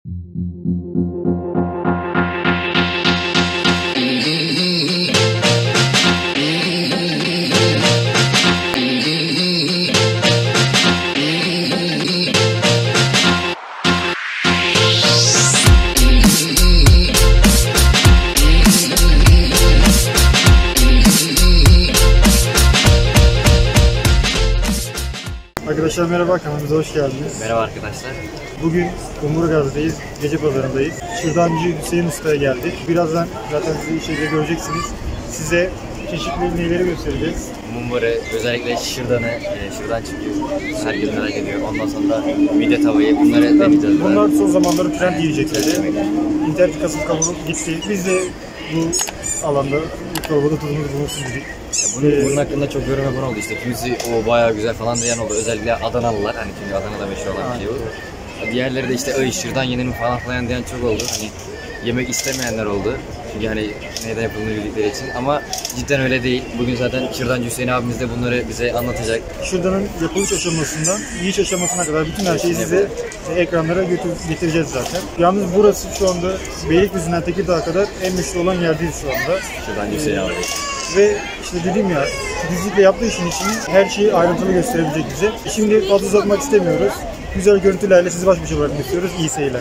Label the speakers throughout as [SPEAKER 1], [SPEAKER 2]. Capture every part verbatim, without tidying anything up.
[SPEAKER 1] Arkadaşlar merhaba, kanalımıza hoş geldiniz.
[SPEAKER 2] Merhaba arkadaşlar.
[SPEAKER 1] Bugün Kumburgaz'dayız, gece pazarındayız. Şırdancı Hüseyin Usta'ya geldik. Birazdan zaten sizi şeyde göreceksiniz. Size çeşitli neyleri göstereceğiz.
[SPEAKER 2] Mumbarı, özellikle şırdanı, e, şırdan çıkıyor. Herkes merak ediyor. Ondan sonra mide tavayı, bunları deneyeceğiz.
[SPEAKER 1] Bunlar son zamanlarda trend yiyecekleri. İnternet kasıp kavurup gitti. Biz de bu alanda bu çorbada tuzumuz bulunsun dedik.
[SPEAKER 2] Bunun, bunun hakkında çok yorum yapan oldu işte. Kimisi o bayağı güzel falan diyen oldu. Özellikle Adanalılar, hani çünkü Adana'da meşhur olan bir şey bu. Diğerleri de işte ay şırdan yenir mi falan falan diyen çok oldu. Hani yemek istemeyenler oldu. Çünkü hani neden yapıldığını bildikleri için. Ama cidden öyle değil. Bugün zaten Şırdancı Hüseyin abimiz de bunları bize anlatacak.
[SPEAKER 1] Şırdanın yapılış aşamasından yiyiş aşamasına kadar bütün her şeyi size ekranlara götür getireceğiz zaten. Yalnız burası şu anda Beylikdüzü'nden Tekirdağ'a kadar en meşhur olan yerdeyiz şu anda.
[SPEAKER 2] Şırdancı Hüseyin abi.
[SPEAKER 1] Ve işte dedim ya, titizlikle yaptığı işin için her şeyi ayrıntılı gösterebilecek bize. Şimdi fazla uzatmak istemiyoruz. Güzel görüntülerle sizi baş başa bırakmak istiyoruz. İyi seyirler.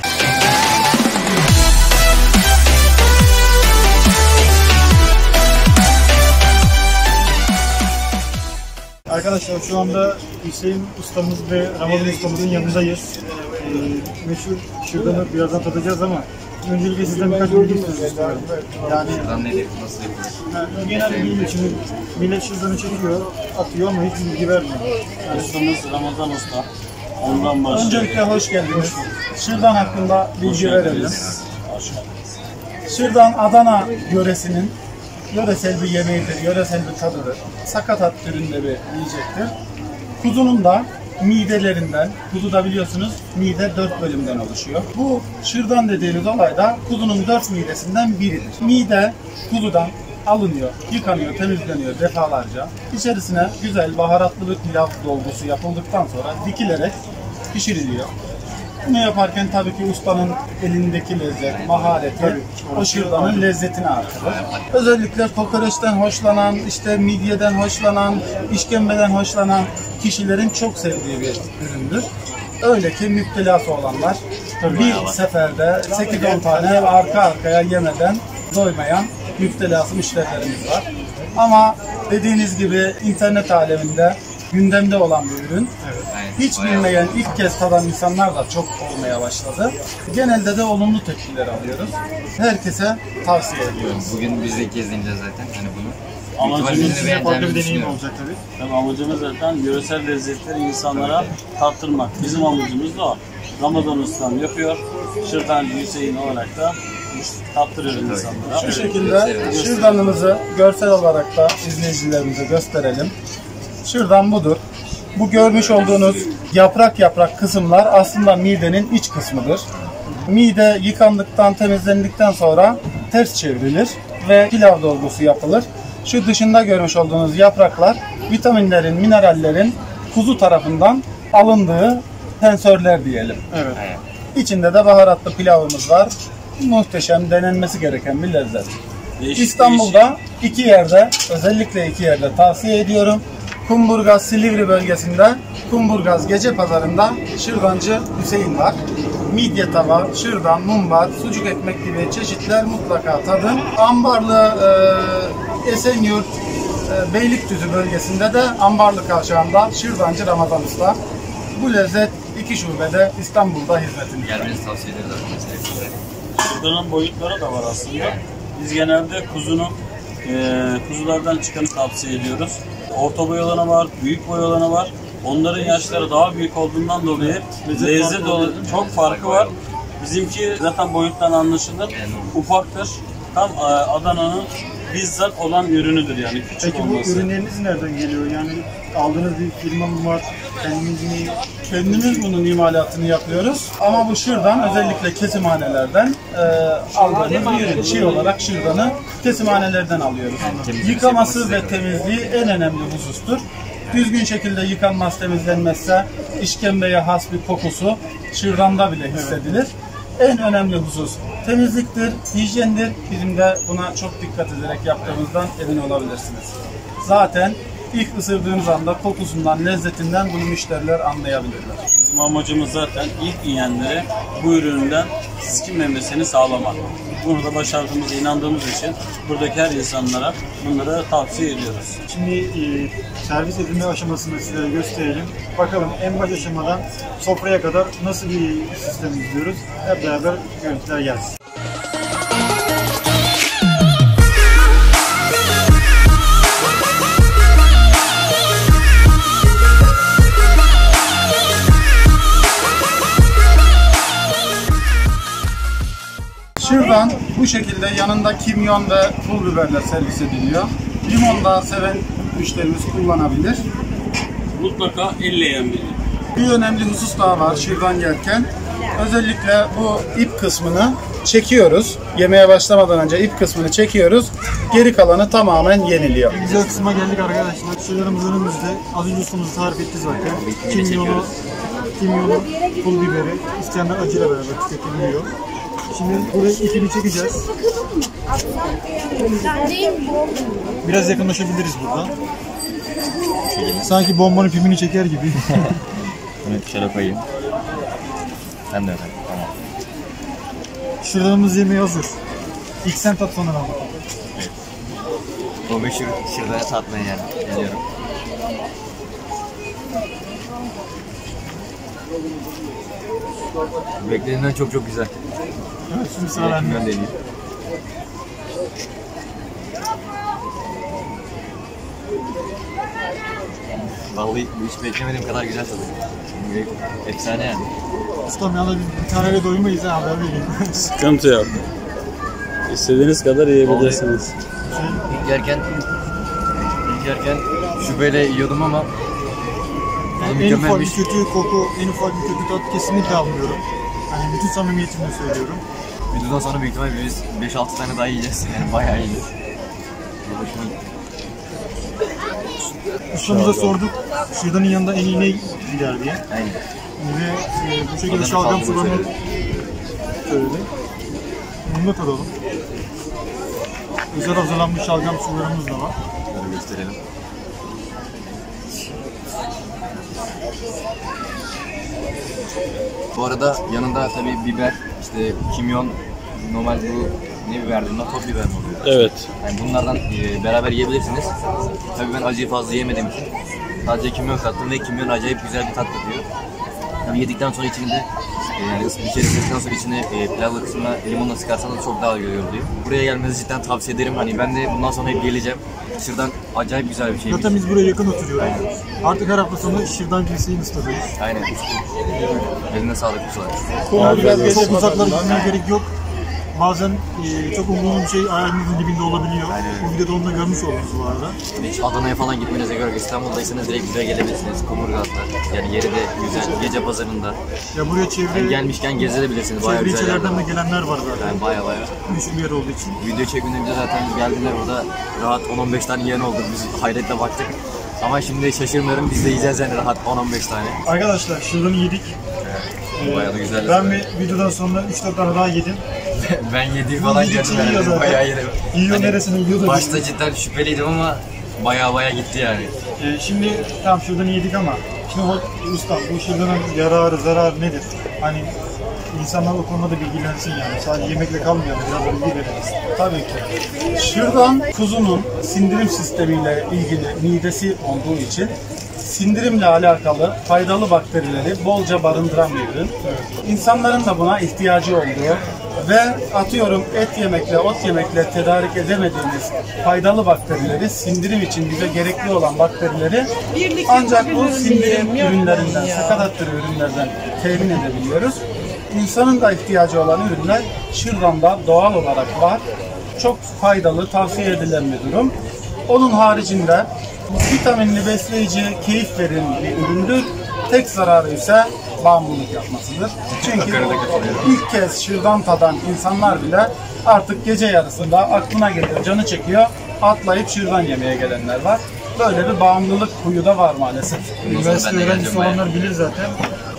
[SPEAKER 1] Arkadaşlar şu anda Hüseyin ustamız ve Ramazan ustamızın yanındayız. Ee, meşhur şırdanı birazdan tadacağız ama öncelikle sizden birkaç bilgi istiyorum. Yani
[SPEAKER 2] şırdan nedir, nasıl yapılır?
[SPEAKER 1] Genel bilgi için millet şırdanı çekiyor, atıyor ama hiç bilgi vermiyor.
[SPEAKER 3] Ustamız Ramazan Usta. Ondan başlıyor.
[SPEAKER 1] Öncelikle hoş geldiniz. Şırdan hakkında bilgi verelim.
[SPEAKER 3] Hoş geldiniz.
[SPEAKER 1] Şırdan Adana yöresinin yöresel bir yemeğidir, yöresel bir tadıdır. Sakatat türünde bir yiyecektir. Kuzunun da midelerinden, kuzu da biliyorsunuz mide dört bölümden oluşuyor. Bu şırdan dediğimiz olay da kuzunun dört midesinden biridir. Mide kuzudan alınıyor, yıkanıyor, temizleniyor defalarca. İçerisine güzel baharatlı bir pilav dolgusu yapıldıktan sonra dikilerek pişiriliyor. Bunu yaparken tabii ki ustanın elindeki lezzet, mahareti, o şırdanın lezzetini artırır. Özellikle kokoreçten hoşlanan, işte midyeden hoşlanan, işkembeden hoşlanan kişilerin çok sevdiği bir üründür. Öyle ki müptelası olanlar bir seferde sekiz on tane arka arkaya yemeden doymayan müptelası müşterilerimiz var. Ama dediğiniz gibi internet aleminde gündemde olan bir ürün. Evet. Hiç bilmeyen, ilk kez tadan insanlar da çok olmaya başladı. Genelde de olumlu tepkiler alıyoruz. Herkese tavsiye ediyoruz.
[SPEAKER 2] Bugün biz de ilk kez deneyeceğiz zaten hani bunu.
[SPEAKER 3] Amacımız
[SPEAKER 1] size farklı bir deneyim olacak tabii.
[SPEAKER 3] Tabii amacımız zaten yöresel lezzetleri insanlara tattırmak. Bizim amacımız da o. Ramazan Ustam yapıyor. Şırdancı Hüseyin olarak da tattırıyoruz insanlara.
[SPEAKER 1] Şu şekilde şırdanımızı görsel olarak da izleyicilerimize gösterelim. Şırdan budur. Bu görmüş olduğunuz yaprak yaprak kısımlar aslında midenin iç kısmıdır. Mide yıkandıktan, temizlendikten sonra ters çevrilir ve pilav dolgusu yapılır. Şu dışında görmüş olduğunuz yapraklar vitaminlerin, minerallerin kuzu tarafından alındığı sensörler diyelim.
[SPEAKER 3] Evet.
[SPEAKER 1] İçinde de baharatlı pilavımız var. Muhteşem, denenmesi gereken bir lezzet.
[SPEAKER 3] Değişik,
[SPEAKER 1] İstanbul'da iki yerde, özellikle iki yerde tavsiye ediyorum. Kumburgaz Silivri bölgesinde Kumburgaz Gece Pazarı'nda Şırdancı Hüseyin var. Midye tava, şırdan, mumbar, sucuk ekmek gibi çeşitler mutlaka tadın. Ambarlı, e, Esenyurt, e, Beylikdüzü bölgesinde de Ambarlı Kavşağı'nda Şırdancı Ramazan Usta. Bu lezzet iki şubede İstanbul'da hizmetini.
[SPEAKER 2] Gelmenizi tavsiye ederiz arkadaşlar.
[SPEAKER 3] Şırdanın boyutları da var aslında. Biz genelde kuzunun, e, kuzulardan çıkanı tavsiye ediyoruz. Orta boy olanı var, büyük boy olanı var. Onların yaşları daha büyük olduğundan dolayı lezzet olarak çok farkı var. Bizimki zaten boyuttan anlaşılır. Ufaktır. Tam Adana'nın bizzat olan ürünüdür yani, küçük
[SPEAKER 1] Peki
[SPEAKER 3] olması.
[SPEAKER 1] bu ürünleriniz nereden geliyor? Yani aldığınız bir firma mı var? Kendiniz mi? Kendimiz bunun imalatını yapıyoruz. Ama bu şırdan özellikle kesimhanelerden e, aldığımız bir ürün. Çiğ olarak şırdanı kesimhanelerden alıyoruz. Yıkaması ve temizliği en önemli husustur. Düzgün şekilde yıkanmaz, temizlenmezse işkembeye has bir kokusu şırdanda bile hissedilir. En önemli husus temizliktir, hijyendir. Bizim de buna çok dikkat ederek yaptığımızdan emin olabilirsiniz. Zaten ilk ısırdığınız anda kokusundan, lezzetinden bunu müşteriler anlayabilirler.
[SPEAKER 3] Bizim amacımız zaten ilk yiyenlere bu üründen tiskinmemesini sağlamak. Bunu da başardığımıza inandığımız için buradaki her insanlara bunları tavsiye ediyoruz.
[SPEAKER 4] Şimdi e, servis edilme aşamasını sizlere gösterelim. Bakalım en baş aşamadan sofraya kadar nasıl bir sistem izliyoruz. Hep beraber görüntüler gelsin.
[SPEAKER 1] Şırdan bu şekilde yanında kimyon ve pul biberler servis ediliyor. Limon da seven müşterimiz kullanabilir.
[SPEAKER 3] Mutlaka elle yenmeli.
[SPEAKER 1] Bir önemli husus daha var şırdan yerken. Özellikle bu ip kısmını çekiyoruz. Yemeğe başlamadan önce ip kısmını çekiyoruz. Geri kalanı tamamen yeniliyor.
[SPEAKER 4] Güzel kısma geldik arkadaşlar. Şırdanımız önümüzde. Az önce ustamız tarif etti zaten. Kimyonu, kimyonu, pul biberi. İsteyenler acıyla beraber tüketebiliyor. Şimdi buraya ipini çekeceğiz. Biraz yakınlaşabiliriz buradan. Sanki bombanın pimini çeker gibi.
[SPEAKER 2] Bunu şöyle koyayım. Ben de öyle. Tamam.
[SPEAKER 4] Şırdanımız yemeğe hazır. İlk sen tat sonra ama.
[SPEAKER 2] Evet. O meşhur şırdanı tatmayı yani. Geliyorum. Beklediğimden çok çok güzel.
[SPEAKER 4] Evet, şimdi sıra bende.
[SPEAKER 2] Ben deneyeyim. Vallahi hiç beklemediğim kadar güzel tadı. Efsane yani.
[SPEAKER 4] Ustam yalnız biz bir taneyle doymayız ha, haber vereyim.
[SPEAKER 3] Sıkıntı yok. İstediğiniz kadar yiyebilirsiniz.
[SPEAKER 2] İlk yerken, ilk yerken şüpheyle yiyordum ama
[SPEAKER 4] Yani en ufak bir kötü koku, en ufak bir kötü tat kesinlikle almıyorum. Yani bütün samimiyetimle söylüyorum.
[SPEAKER 2] Videodan sonra büyük ihtimalle biz beş altı tane daha yiyeceğiz. Yani bayağı yiyeceğiz.
[SPEAKER 4] Ustamıza sorduk, şırdanın yanında en iyi ne gider diye.
[SPEAKER 2] Aynen.
[SPEAKER 4] Ve e, bu şekilde
[SPEAKER 2] Adana
[SPEAKER 4] şalgam
[SPEAKER 2] kaldırma
[SPEAKER 4] sularını
[SPEAKER 2] söyledi.
[SPEAKER 4] söyledi. Bunu da tadalım. Özel hazırlanmış şalgam sularımız da var.
[SPEAKER 2] Şöyle gösterelim. Bu arada yanında tabii biber, işte kimyon, normal bu ne biberdi bunlar? Top biber mi oluyor?
[SPEAKER 3] Evet.
[SPEAKER 2] Yani bunlardan e, beraber yiyebilirsiniz. Tabii ben acıyı fazla yemediğim için sadece kimyon kattım ve kimyon acayip güzel bir tat katıyor. Tabii yedikten sonra içinde e, yani bir kere ısırdıktan sonra içine e, pilavlı kısmına limonla sıkarsanız çok daha güzel oluyor. Buraya gelmenizi cidden tavsiye ederim. Hani ben de bundan sonra hep geleceğim. Şırdan acayip güzel bir şey.
[SPEAKER 4] Zaten biz buraya yakın oturuyoruz. Artık her hafta sonu şırdan kimseyi ıstadıyız.
[SPEAKER 2] Aynen. Eline sağlık kusular.
[SPEAKER 1] Konu biraz
[SPEAKER 4] Çok
[SPEAKER 1] geçe
[SPEAKER 4] uzaklara
[SPEAKER 1] kadar.
[SPEAKER 4] gitmeye gerek yok. Bazen e, çok umduğum bir şey ayağınızın dibinde olabiliyor.
[SPEAKER 2] Aynen.
[SPEAKER 4] Bu videoda onu da görmüş oldunuz bu arada.
[SPEAKER 2] Hiç Adana'ya falan gitmenize gerek yok. İstanbul'daysanız direkt buraya gelebilirsiniz. Kumurgaz'da. Yani yeri de güzel. Gece pazarında.
[SPEAKER 4] Ya buraya çevre,
[SPEAKER 2] Yani gelmişken gezebilirsiniz. Bayağı
[SPEAKER 4] çevre
[SPEAKER 2] güzel yerler
[SPEAKER 4] ilçelerden
[SPEAKER 2] var.
[SPEAKER 4] de gelenler var zaten.
[SPEAKER 2] Yani bayağı bayağı.
[SPEAKER 4] Meşhur bir yer olduğu için.
[SPEAKER 2] Video çekmeden önce zaten geldiler burada. Rahat on on beş tane yiyen oldu. Biz hayretle baktık. Ama şimdi şaşırmıyorum. Biz de yiyeceğiz yani rahat on on beş tane.
[SPEAKER 4] Arkadaşlar şırdanı yedik.
[SPEAKER 2] Evet. Bayağı da güzel.
[SPEAKER 4] Ben bir videodan sonra üç dört tane daha yedim.
[SPEAKER 2] ben yediğim falan
[SPEAKER 4] Yiyecek
[SPEAKER 2] gördüm
[SPEAKER 4] şey yiyor
[SPEAKER 2] yani.
[SPEAKER 4] zaten.
[SPEAKER 2] Bayağı yedim.
[SPEAKER 4] Yiyor,
[SPEAKER 2] Hani
[SPEAKER 4] neresine yiyor da
[SPEAKER 2] başta
[SPEAKER 4] yiyor.
[SPEAKER 2] cidden şüpheliydim ama bayağı bayağı gitti yani.
[SPEAKER 4] Ee, şimdi tamam şırdanı yedik ama şimdi o, ustam bu şırdanın yararı zararı nedir? Hani insanlar o konuda da bilgilensin yani. Sadece yemekle kalmayalım, biraz da bilgi veririz.
[SPEAKER 1] Tabii ki. Şırdan kuzunun sindirim sistemiyle ilgili midesi olduğu için sindirimle alakalı faydalı bakterileri bolca barındıran bir ürün. İnsanların da buna ihtiyacı olduğu ve atıyorum et yemekle, ot yemekle tedarik edemediğimiz faydalı bakterileri, sindirim için bize gerekli olan bakterileri ancak bu sindirim ürünlerinden, sakatat türü ürünlerden temin edebiliyoruz. İnsanın da ihtiyacı olan ürünler şırdanda doğal olarak var. Çok faydalı, tavsiye edilen bir durum. Onun haricinde vitaminli, besleyici, keyif veren bir üründür. Tek zararı ise bağımlılık yapmasıdır. Çünkü ilk kez şırdan tadan insanlar bile artık gece yarısında aklına geliyor, canı çekiyor, atlayıp şırdan yemeye gelenler var. Böyle bir bağımlılık huyu da var maalesef.
[SPEAKER 4] Üniversite
[SPEAKER 2] ben de
[SPEAKER 4] öğrencisi
[SPEAKER 2] geleceğim
[SPEAKER 4] olanlar bilir zaten.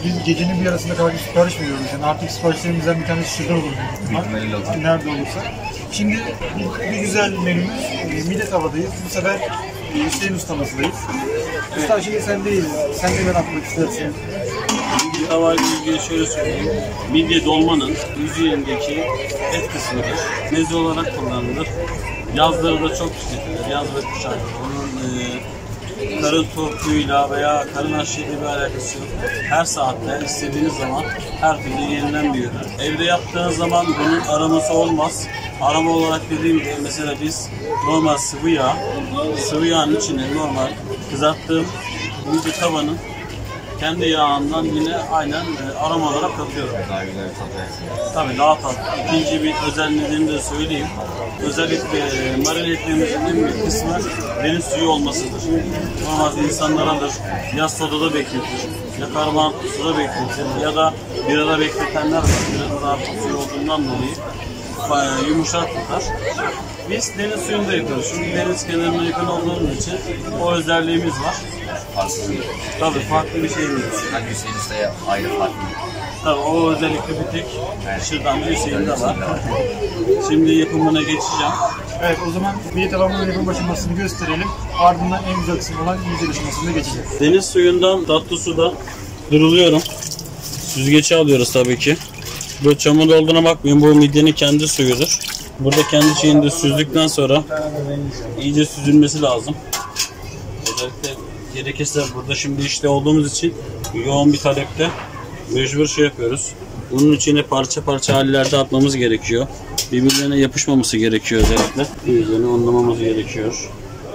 [SPEAKER 4] biz gecenin bir arasında kadar sipariş veriyoruz. Yani artık siparişlerimizden bir tanesi şurada olur. Nerede olursa. Şimdi bir güzel menümüz, e, mide tavadayız. Bu sefer e, Hüseyin ustamızdayız. Usta şimdi sen değil, sen de ben atmak istersin.
[SPEAKER 3] Midye tavayla ilgili şöyle söyleyeyim. Midye dolmanın yüzeyindeki et kısmıdır. Meze olarak kullanılır. Yazları da çok tüketilir. Yaz ve kış ayları. Onun e, karın tokluğuyla veya karın aşıyla bir alakası yok. Her saatte istediğiniz zaman her türlü yenilen bir ürün. Evde yaptığınız zaman bunun aroması olmaz. Aroma olarak dediğim gibi mesela biz normal sıvı yağ, sıvı yağın içine normal kızarttığım midye tavanın kendi yağından yine aynen e, aroma olarak katıyorum.
[SPEAKER 2] Daha güzel bir tat versin.
[SPEAKER 3] Tabii daha tatlı. İkinci bir özel nedenini de söyleyeyim. Özellikle e, marine etlerimizin en büyük kısmı deniz suyu olmasıdır. Normalde insanlar alır, ya sodada bekletir, ya karbonatlı suda bekletir ya da birada bekletenler var. Birada daha çok suyu olduğundan dolayı bayağı yumuşak tutar. Biz deniz suyunda yapıyoruz. Çünkü deniz kenarına yakın olduğumuz için o özelliğimiz var.
[SPEAKER 2] Farklı.
[SPEAKER 3] Tabii farklı bir şeyimiz var.
[SPEAKER 2] Hangi Hüseyin Usta'ya ayrı farklı.
[SPEAKER 3] Tabii o özellikle bir tek şırdan bir Hüseyin'de var. Şimdi yapımına geçeceğim.
[SPEAKER 4] Evet, o zaman midye tavamızın yapım aşamasını gösterelim. Ardından en güzel kısmı olan yiyecek aşamasına geçeceğiz.
[SPEAKER 3] Deniz suyundan tatlı suda duruluyorum. Süzgeci alıyoruz tabii ki. Böyle çamur olduğuna bakmayın, bu midyenin kendi suyudur. Burada kendi şeyini de süzdükten sonra iyice süzülmesi lazım. Özellikle gerekirse burada şimdi işte olduğumuz için yoğun bir talepte mecbur şey yapıyoruz. Bunun içine parça parça hallerde atmamız gerekiyor. Birbirlerine yapışmaması gerekiyor özellikle. Birbirlerini onlamamız gerekiyor.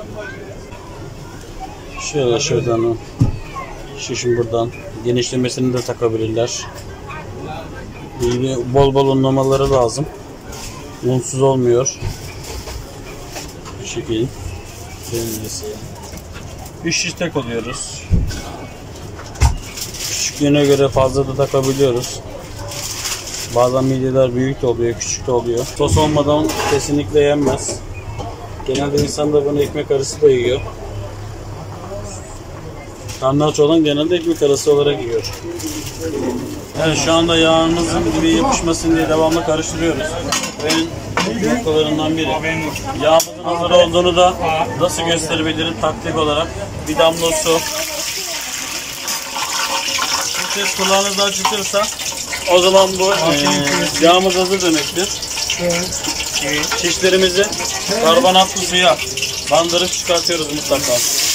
[SPEAKER 3] Şöyle şuradan şişin buradan genişlemesini de takabilirler. İyi bol bol unlamaları lazım. Unsuz olmuyor. Bu şekil. Bir şiş tek oluyoruz. Küçüklüğüne göre fazla da takabiliyoruz. Bazen midyeler büyük de oluyor, küçük de oluyor. Sos olmadan kesinlikle yenmez. Genelde insanlar bunu ekmek arası da yiyor. Karnı aç olan genelde ekmek arası olarak yiyor. Evet, şu anda yağımızın gibi yapışmasın diye devamlı karıştırıyoruz. En noktalarından biri. Yağımızın hazır olduğunu da nasıl gösterebilirim taktik olarak? Bir damla su. Bu ses kulağınızda acıtırsa o zaman bu e, yağımız hazır demektir. Şişlerimizi karbonatlı suya bandırıp çıkartıyoruz mutlaka.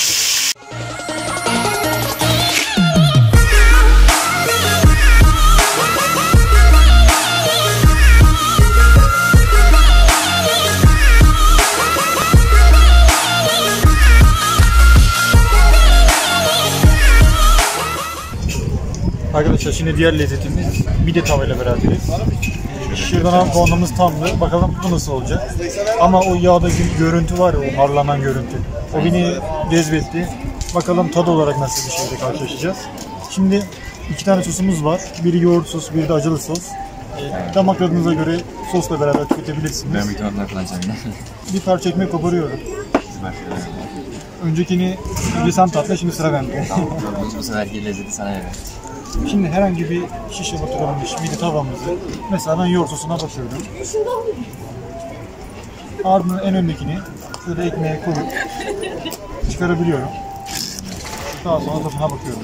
[SPEAKER 4] Arkadaşlar şimdi diğer lezzetimiz midye tavayla beraberiz. Şırdan kavanoz tamdı. Bakalım bu nasıl olacak. Ama o yağdaki görüntü var ya, o harlanan görüntü. O beni cezbetti. Bakalım tadı olarak nasıl bir şeyle karşılaşacağız. Şimdi iki tane sosumuz var. Biri yoğurt sos, biri de acılı sos. Damak tadınıza göre sosla beraber tüketebilirsiniz.
[SPEAKER 2] Ben bir tane kullanacağım yine.
[SPEAKER 4] Bir parça ekmek koparıyorum. Öncekini lisan tatlı, şimdi sıra bende.
[SPEAKER 2] Tamam, bu seferki lezzeti sana veriyorum.
[SPEAKER 4] Şimdi herhangi bir şişe batırılmış midye tavamızı, mesela ben yoğurt sosuna batırdım. Ardından en öndekini şöyle ekmeğe koyup çıkarabiliyorum. Daha sonra tadına bakıyorum.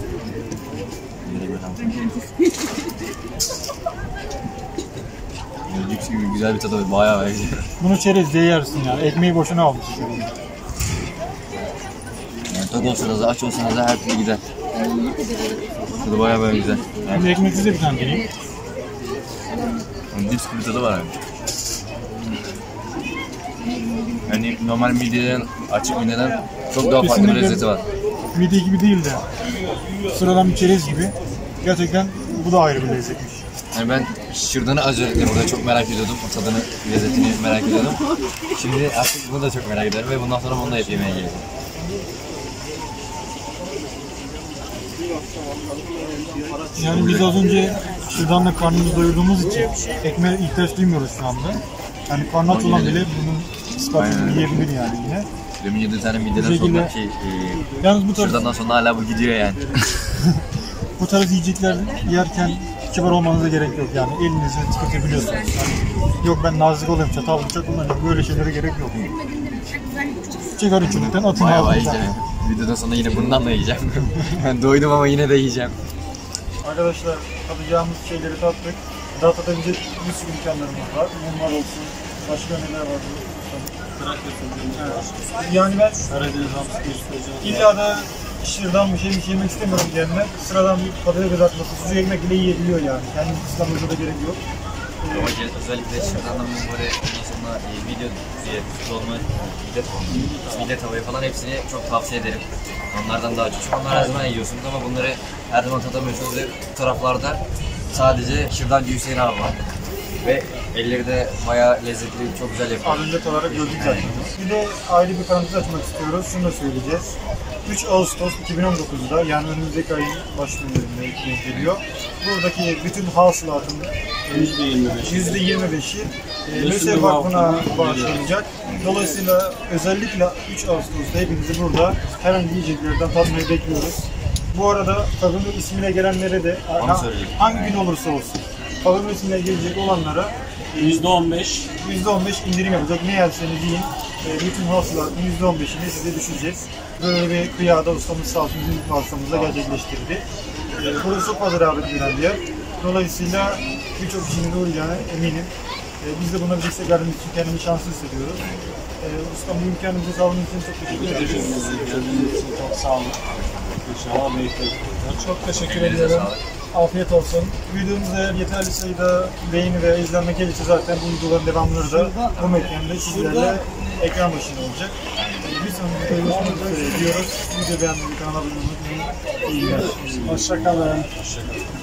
[SPEAKER 2] Cips gibi güzel bir tadı var, bayağı bayağı güzel.
[SPEAKER 4] Bunu çerezle yersin ya, ekmeği boşuna almışsın.
[SPEAKER 2] Yani tok olsanız da aç olsanız da her türlü gider. Tadı bayağı bayağı güzel.
[SPEAKER 4] Şimdi ekmeksiz de bir tane deneyim.
[SPEAKER 2] Cips gibi tadı var abi. Yani normal midyeden, açık midyeden çok daha farklı bir lezzeti var.
[SPEAKER 4] Midye gibi değil de sıradan bir çerez gibi. Gerçekten bu da ayrı bir lezzetmiş.
[SPEAKER 2] Yani ben şırdanı özellikle burada çok merak ediyordum. O tadını, lezzetini merak ediyordum. Şimdi artık bunu da çok merak ediyorum ve bundan sonra bunu da hep yemeye geleceğim.
[SPEAKER 4] Yani biz az önce şırdanla karnımızı doyurduğumuz için ekmeğe ihtiyaç duymuyoruz şu anda. Yani karnı aç olan bile bunun ispatını yiyebilir yani yine.
[SPEAKER 2] Demin yediğim tane midyeden sonraki e,
[SPEAKER 4] yalnız bu tarz,
[SPEAKER 2] şırdandan sonra hala bu gidiyor yani.
[SPEAKER 4] bu tarz yiyecekler yerken kibar olmanıza gerek yok yani. Elinizle tüketebiliyorsunuz. Yani yok ben nazik olayım, çatal bıçak kullanıyorum. Böyle şeylere gerek yok. Çıkar üçünüzden atın
[SPEAKER 2] Bayağı
[SPEAKER 4] ağzınıza.
[SPEAKER 2] yiyeceğim. Videodan sonra yine bundan da yiyeceğim. Ben doydum ama yine de yiyeceğim.
[SPEAKER 4] Arkadaşlar tadacağımız şeyleri tattık. Daha tadabilecek bir sürü imkanlarımız var. Mumlar olsun, başka neler var?
[SPEAKER 3] Trakya sözlerimiz var.
[SPEAKER 4] Yani ben
[SPEAKER 3] Karadeniz hamsi göstereceğiz.
[SPEAKER 4] illa da şırdan bir şey bir şey yemek istemiyorum diyenler sıradan bir patates kızartması, sucuk ekmek bile yiyebiliyor yani. Kendini kısıtlamamıza da gerek yok.
[SPEAKER 2] Ama özellikle şırdandan bunları sonra e, video diye dolma, mide tavuğu, mide tavuğu falan hepsini çok tavsiye ederim. Onlardan daha çok. Çünkü onlar her zaman yiyorsunuz ama bunları her zaman tadamıyorsunuz ve bu taraflarda sadece şırdancı Hüseyin abi var. Ve elleri de bayağı lezzetli, çok güzel yapıyor.
[SPEAKER 4] Az önce olarak gördük zaten. Bir de ayrı bir parantez açmak istiyoruz. Şunu da söyleyeceğiz. üç Ağustos iki bin on dokuz'da yani önümüzdeki ayın başlarında denk geliyor. Buradaki bütün hasılatın yüzde yirmi beşi MESEV Vakfı'na bağışlanacak. Dolayısıyla özellikle üç Ağustos'ta hepinizi burada herhangi yiyeceklerden tadmayı bekliyoruz. Bu arada tadının ismine gelenlere de ha, hangi gün olursa olsun tadının ismine gelecek olanlara
[SPEAKER 3] yüzde on beş
[SPEAKER 4] yüzde on beş indirim yapacak. Ne yerseniz yiyin. E, bütün hasılatın yüzde on beşini size düşeceğiz. Böyle bir kıyada ustamız sağ olsun bizim hastamızla gerçekleştirdi. E, burası çok fazla rağbet gören bir yer. Dolayısıyla birçok kişinin de uğrayacağına eminim. E, biz de buna bir destek verdiğimiz için kendimizi şanslı hissediyoruz. E, ustam bu imkanımızı sağladığınız için çok teşekkür ederiz.
[SPEAKER 3] Çok sağ olun. İnşallah bekleriz.
[SPEAKER 4] Çok teşekkür ediyorum. Afiyet olsun. Videomuz eğer yeterli sayıda beğeni ve izlenme gelirse zaten bu videoların devamları da bu mekanda sizlerle ekran başında olacak. Bir sonraki videoda görüşmek üzere diyoruz. Video beğenmeyi, kanala abone olmayı unutmayın. İyi günler.
[SPEAKER 1] Hoşça kalın.